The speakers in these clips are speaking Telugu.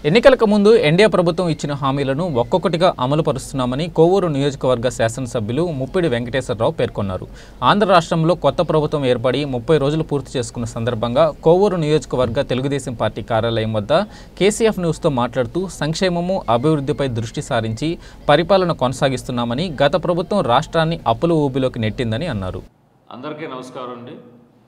ఎన్నికలకు ముందు ఎన్డీఏ ప్రభుత్వం ఇచ్చిన హామీలను ఒక్కొక్కటిగా అమలు పరుస్తున్నామని కోవూరు నియోజకవర్గ శాసనసభ్యులు ముప్పిడి వెంకటేశ్వరరావు పేర్కొన్నారు. ఆంధ్ర రాష్ట్రంలో కొత్త ప్రభుత్వం ఏర్పడి 30 రోజులు పూర్తి చేసుకున్న సందర్భంగా కోవూరు నియోజకవర్గ తెలుగుదేశం పార్టీ కార్యాలయం వద్ద కేసీఎఫ్ న్యూస్తో మాట్లాడుతూ సంక్షేమము అభివృద్ధిపై దృష్టి సారించి పరిపాలన కొనసాగిస్తున్నామని, గత ప్రభుత్వం రాష్ట్రాన్ని అప్పుల ఊబిలోకి నెట్టిందని అన్నారు. అందరికీ నమస్కారం అండి.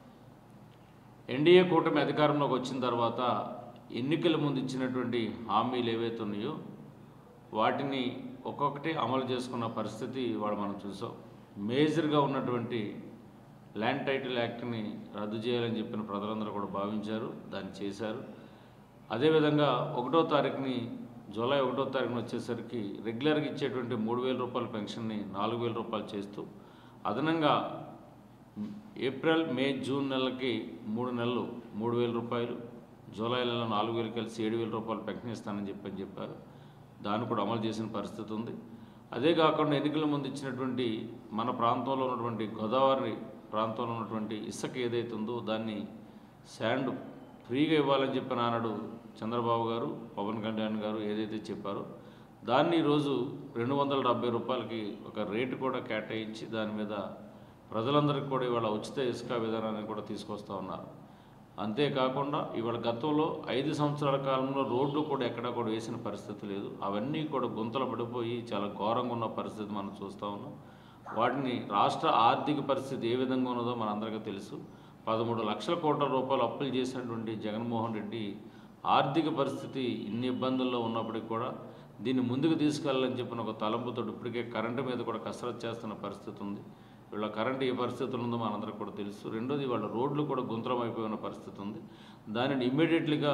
ఎన్డీఏ కూటమి అధికారంలోకి వచ్చిన తర్వాత ఎన్నికల ముందు ఇచ్చినటువంటి హామీలు ఏవైతే ఉన్నాయో వాటిని ఒక్కొక్కటి అమలు చేసుకున్న పరిస్థితి ఇవాళ మనం చూసాం. మేజర్గా ఉన్నటువంటి ల్యాండ్ టైటిల్ యాక్ట్ని రద్దు చేయాలని చెప్పిన ప్రజలందరూ కూడా భావించారు, దాన్ని చేశారు. అదేవిధంగా 1వ తారీఖుని జూలై 1వ తారీఖున వచ్చేసరికి రెగ్యులర్గా ఇచ్చేటువంటి 3,000 రూపాయల పెన్షన్ని 4,000 రూపాయలు చేస్తూ అదనంగా ఏప్రిల్, మే, జూన్ నెలలకి 3 నెలలు 3,000 రూపాయలు, జూలై నెలలో 4,000 కలిసి 7,000 రూపాయలు పెన్షన్ ఇస్తానని చెప్పారు. దాన్ని కూడా అమలు చేసిన పరిస్థితి ఉంది. అదే కాకుండా ఎన్నికల ముందు ఇచ్చినటువంటి మన ప్రాంతంలో ఉన్నటువంటి గోదావరి ప్రాంతంలో ఉన్నటువంటి ఇసుక ఏదైతే ఉందో దాన్ని శాండ్ ఫ్రీగా ఇవ్వాలని చెప్పిన ఆనాడు చంద్రబాబు గారు, పవన్ కళ్యాణ్ గారు ఏదైతే చెప్పారో దాన్ని ఈరోజు 270 రూపాయలకి ఒక రేటు కూడా కేటాయించి దాని మీద ప్రజలందరికీ కూడా ఇవాళ ఉచిత ఇసుక విధానాన్ని కూడా తీసుకొస్తూ ఉన్నారు. అంతేకాకుండా ఇవాళ గతంలో 5 సంవత్సరాల కాలంలో రోడ్లు కూడా ఎక్కడా కూడా వేసిన పరిస్థితి లేదు. అవన్నీ కూడా గుంతలు పడిపోయి చాలా ఘోరంగా ఉన్న పరిస్థితి మనం చూస్తూ ఉన్నాం. వాటిని రాష్ట్ర ఆర్థిక పరిస్థితి ఏ విధంగా ఉన్నదో మనందరికీ తెలుసు. 13 లక్షల కోట్ల రూపాయలు అప్పులు చేసినటువంటి జగన్మోహన్ రెడ్డి ఆర్థిక పరిస్థితి ఇన్ని ఇబ్బందుల్లో ఉన్నప్పటికీ కూడా దీన్ని ముందుకు తీసుకెళ్ళాలని చెప్పిన ఒక తలంపుతో ఇప్పటికే కరెంటు మీద కూడా కసరత్తు చేస్తున్న పరిస్థితి ఉంది. వీళ్ళ కరెంటు ఏ పరిస్థితులు ఉందో మనందరికీ కూడా తెలుసు. రెండోది వాళ్ళ రోడ్లు కూడా గుంతలం అయిపోయిన పరిస్థితి ఉంది. దానిని ఇమ్మీడియట్లీగా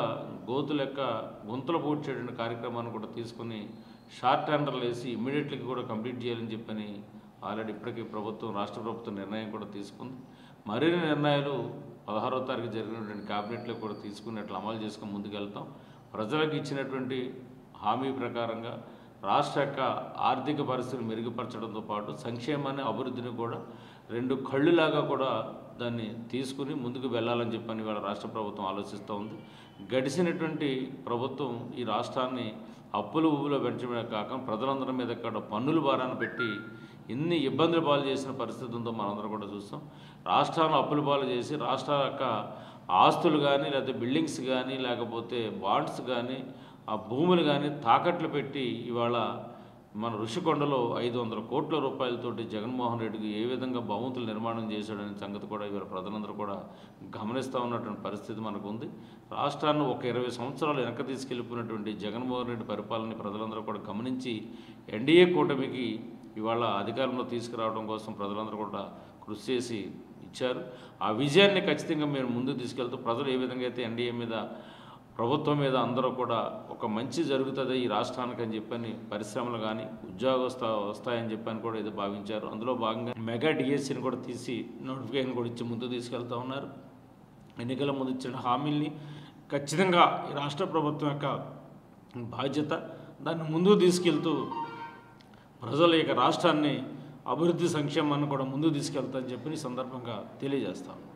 గుంతలు పూడ్చేటువంటి కార్యక్రమాన్ని కూడా తీసుకుని షార్ట్ టెండర్లు వేసి ఇమ్మీడియట్లీగా కూడా కంప్లీట్ చేయాలని చెప్పని ఆల్రెడీ ఇప్పటికీ రాష్ట్ర ప్రభుత్వం నిర్ణయం కూడా తీసుకుంది. మరిన్ని నిర్ణయాలు 16వ తారీఖు జరిగినటువంటి క్యాబినెట్లో కూడా తీసుకుని అట్లా అమలు చేసుకుని ముందుకెళ్తాం. ప్రజలకు ఇచ్చినటువంటి హామీ ప్రకారంగా రాష్ట్ర యొక్క ఆర్థిక పరిస్థితిని మెరుగుపరచడంతో పాటు సంక్షేమాన్ని, అభివృద్ధిని కూడా 2 కళ్ళులాగా కూడా దాన్ని తీసుకుని ముందుకు వెళ్ళాలని చెప్పని వాళ్ళ రాష్ట్ర ప్రభుత్వం ఆలోచిస్తూ ఉంది. గడిచినటువంటి ప్రభుత్వం ఈ రాష్ట్రాన్ని అప్పుల ఊబిలో పెంచడమే కాక ప్రజలందరి మీద కూడా పన్నుల భారాన్ని పెట్టి ఎన్ని ఇబ్బందులు పాలు చేసిన పరిస్థితి ఉందో మనందరం కూడా చూస్తాం. రాష్ట్రాలను అప్పుల పాలు చేసి రాష్ట్ర యొక్క ఆస్తులు కానీ, లేకపోతే బిల్డింగ్స్ కానీ, లేకపోతే బాండ్స్ కానీ, ఆ భూములు కానీ తాకట్లు పెట్టి ఇవాళ మన ఋషికొండలో 500 కోట్ల రూపాయలతోటి జగన్మోహన్ రెడ్డికి ఏ విధంగా భవంతులు నిర్మాణం చేశాడనే సంగతి కూడా ఇవాళ ప్రజలందరూ కూడా గమనిస్తూ ఉన్నటువంటి పరిస్థితి మనకు ఉంది. రాష్ట్రాన్ని ఒక 20 సంవత్సరాలు వెనక తీసుకెళ్ళిపోయినటువంటి జగన్మోహన్ రెడ్డి పరిపాలన ప్రజలందరూ కూడా గమనించి ఎన్డీఏ కూటమికి ఇవాళ అధికారంలో తీసుకురావడం కోసం ప్రజలందరూ కూడా కృషి చేసి ఇచ్చారు. ఆ విజయాన్ని ఖచ్చితంగా మేము ముందుకు తీసుకెళ్తూ ప్రజలు ఏ విధంగా అయితే ఎన్డీఏ మీద, ప్రభుత్వం మీద అందరూ కూడా ఒక మంచి జరుగుతుంది ఈ రాష్ట్రానికి అని చెప్పని, పరిశ్రమలు కానీ ఉద్యోగం వస్తాయని చెప్పని కూడా ఇది భావించారు. అందులో భాగంగా మెగా డిఎస్సిని కూడా తీసి నోటిఫికేషన్ కూడా ఇచ్చి ముందుకు తీసుకెళ్తూ ఉన్నారు. ఎన్నికల ముందు ఇచ్చిన హామీల్ని ఖచ్చితంగా ఈ రాష్ట్ర ప్రభుత్వం యొక్క బాధ్యత. దాన్ని ముందుకు తీసుకెళ్తూ ప్రజల యొక్క రాష్ట్రాన్ని అభివృద్ధి సంక్షేమాన్ని కూడా ముందుకు తీసుకెళ్తామని చెప్పి ఈ సందర్భంగా తెలియజేస్తాను.